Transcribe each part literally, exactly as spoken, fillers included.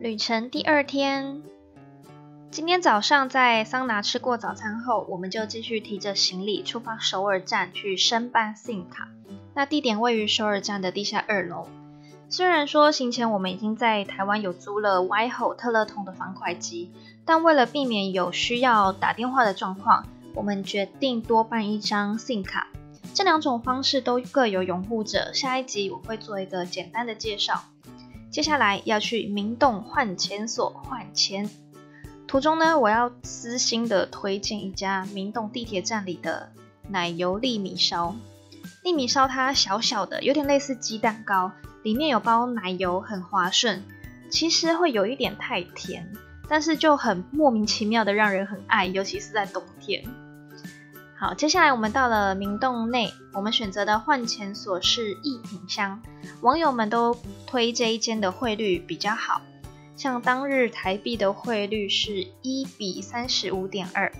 旅程第二天，今天早上在桑拿吃过早餐后，我们就继续提着行李出发首尔站去申办 SIM 卡。那地点位于首尔站的地下二楼。虽然说行前我们已经在台湾有租了 Y H O 特乐通的方块机，但为了避免有需要打电话的状况，我们决定多办一张 SIM 卡。这两种方式都各有拥护者，下一集我会做一个简单的介绍。接下来要去明洞换钱所换钱，途中呢，我要私心的推荐一家明洞地铁站里的奶油粒米烧。粒米烧它小小的，有点类似鸡蛋糕，里面有包奶油，很滑顺。其实会有一点太甜，但是就很莫名其妙的让人很爱，尤其是在冬天。好，接下来我们到了明洞内，我们选择的换钱所是一品香，网友们都推这一间的汇率比较好，像当日台币的汇率是一比 三十五点二。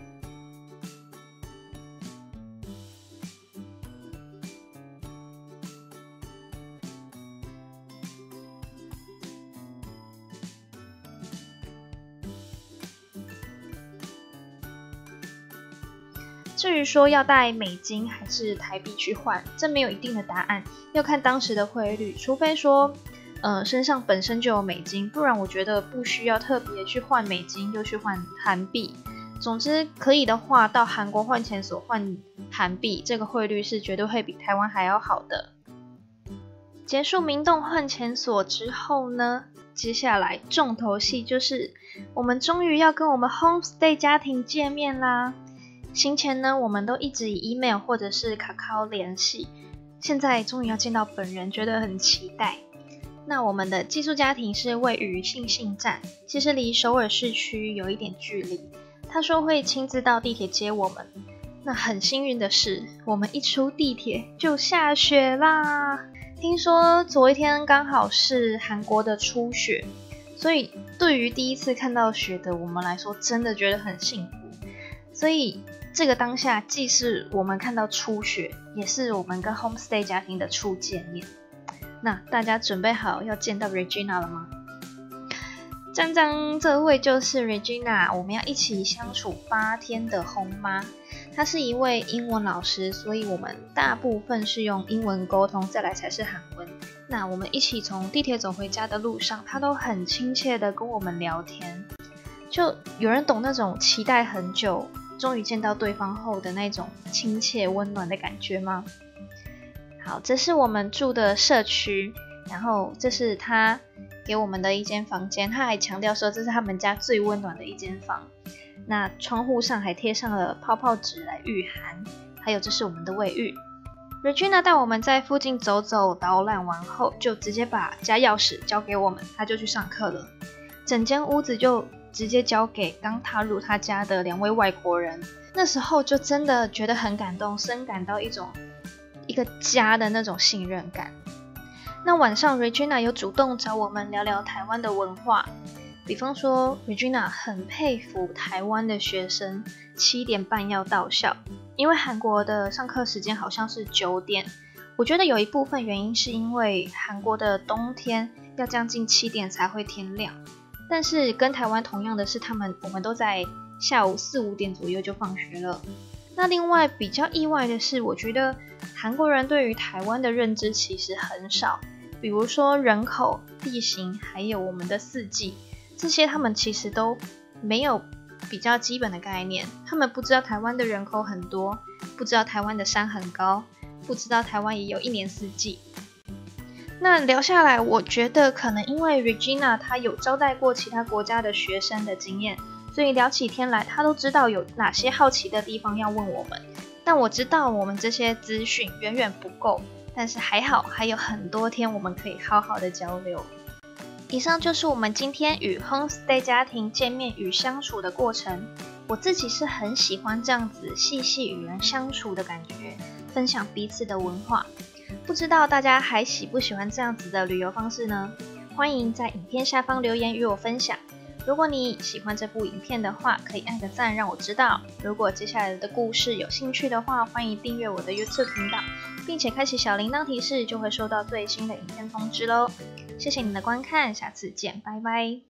至于说要带美金还是台币去换，这没有一定的答案，要看当时的汇率，除非说呃身上本身就有美金，不然我觉得不需要特别去换美金又去换韩币。总之可以的话，到韩国换钱所换韩币，这个汇率是绝对会比台湾还要好的。结束明洞换钱所之后呢，接下来重头戏就是我们终于要跟我们 homestay 家庭见面啦。行前呢，我们都一直以 email 或者是卡卡联系，现在终于要见到本人，觉得很期待。那我们的寄宿家庭是位于信信站，其实离首尔市区有一点距离。他说会亲自到地铁接我们。那很幸运的是，我们一出地铁就下雪啦。听说昨一天刚好是韩国的初雪，所以对于第一次看到雪的我们来说，真的觉得很幸福。所以这个当下既是我们看到初雪，也是我们跟 homestay 家庭的初见面。那大家准备好要见到 Regina 了吗？张张，这位就是 Regina， 我们要一起相处八天的红妈。她是一位英文老师，所以我们大部分是用英文沟通，再来才是韩文。那我们一起从地铁走回家的路上，她都很亲切的跟我们聊天。就有人懂那种期待很久终于见到对方后的那种亲切温暖的感觉吗？好，这是我们住的社区，然后这是他给我们的一间房间，他还强调说这是他们家最温暖的一间房。那窗户上还贴上了泡泡纸来御寒，还有这是我们的卫浴。Regina 带我们在附近走走导览完后，就直接把家钥匙交给我们，他就去上课了。整间屋子就直接交给刚踏入他家的两位外国人，那时候就真的觉得很感动，深感到一种一个家的那种信任感。那晚上 Regina 有主动找我们聊聊台湾的文化，比方说 Regina 很佩服台湾的学生七点半要到校，因为韩国的上课时间好像是九点。我觉得有一部分原因是因为韩国的冬天要将近七点才会天亮。但是跟台湾同样的是，他们我们都在下午四五点左右就放学了。那另外比较意外的是，我觉得韩国人对于台湾的认知其实很少，比如说人口、地形，还有我们的四季，这些他们其实都没有比较基本的概念。他们不知道台湾的人口很多，不知道台湾的山很高，不知道台湾也有一年四季。那聊下来，我觉得可能因为 Regina 她有招待过其他国家的学生的经验，所以聊起天来，她都知道有哪些好奇的地方要问我们。但我知道我们这些资讯远远不够，但是还好还有很多天我们可以好好的交流。以上就是我们今天与 homestay 家庭见面与相处的过程。我自己是很喜欢这样子细细与人相处的感觉，分享彼此的文化。不知道大家还喜不喜欢这样子的旅游方式呢？欢迎在影片下方留言与我分享。如果你喜欢这部影片的话，可以按个赞让我知道。如果接下来的故事有兴趣的话，欢迎订阅我的 YouTube 频道，并且开启小铃铛提示，就会收到最新的影片通知咯。谢谢你的观看，下次见，拜拜。